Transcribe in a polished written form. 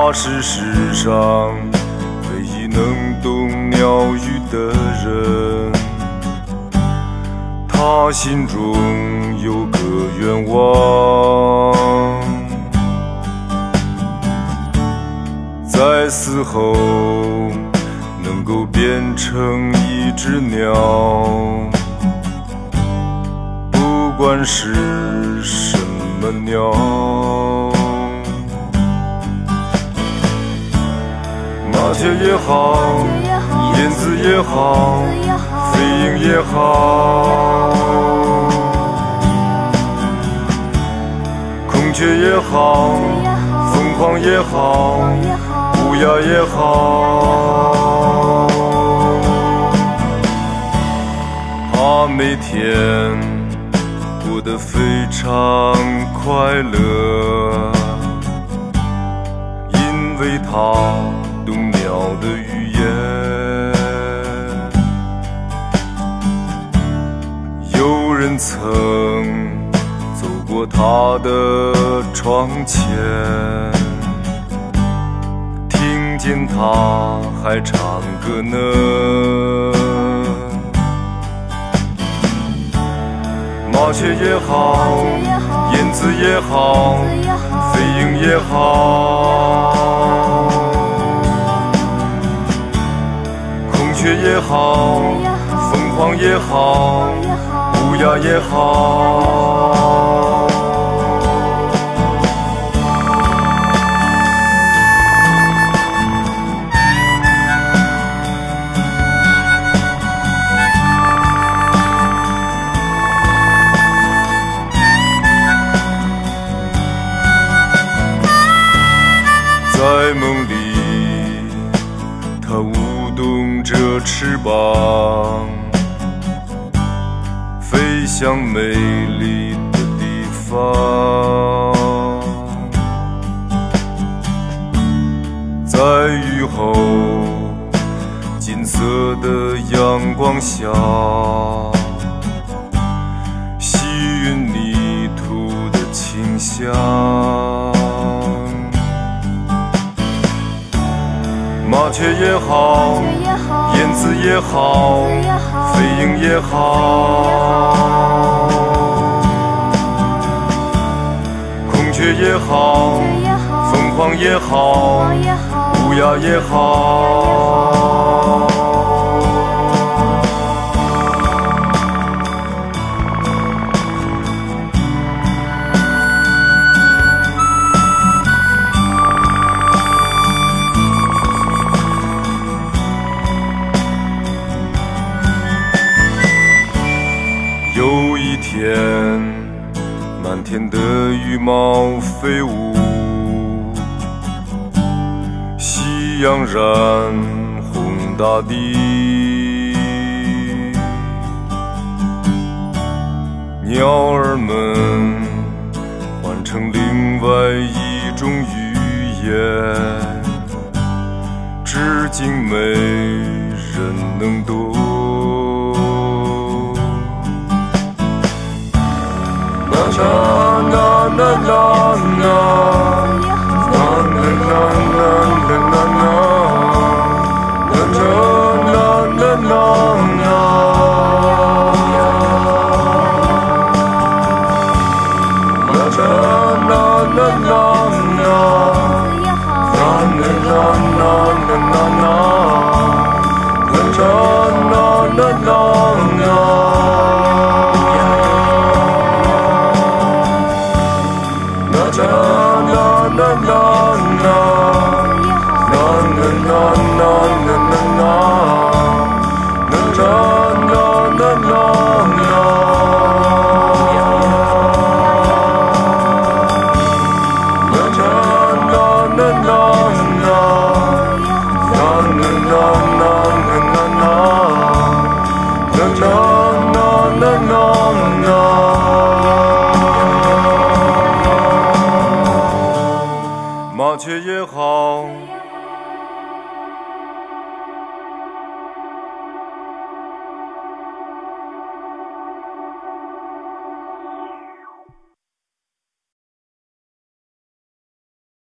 他是世上唯一能懂鸟语的人，他心中有个愿望，在死后能够变成一只鸟，不管是什么鸟。麻雀也好，燕子也好，飞鹰也好，孔雀也好，凤凰也好，乌鸦也好，他每天过得非常快乐，因为他懂鸟的语言。有人曾走过他的窗前，听见他还唱歌呢。麻雀也好，燕子也好，飞鹰也好，孔雀也好，凤凰也好，乌鸦也好，在梦里它舞动着翅膀，飞向美丽的地方。在雨后金色的阳光下，吸吮泥土的清香。麻雀也好，燕子也好，飞鹰也好，孔雀也好，凤凰也好，乌鸦也好，有一天，满天的羽毛飞舞，夕阳染红大地，鸟儿们换成另外一种语言，至今没人能懂。na na na na na麻雀也好。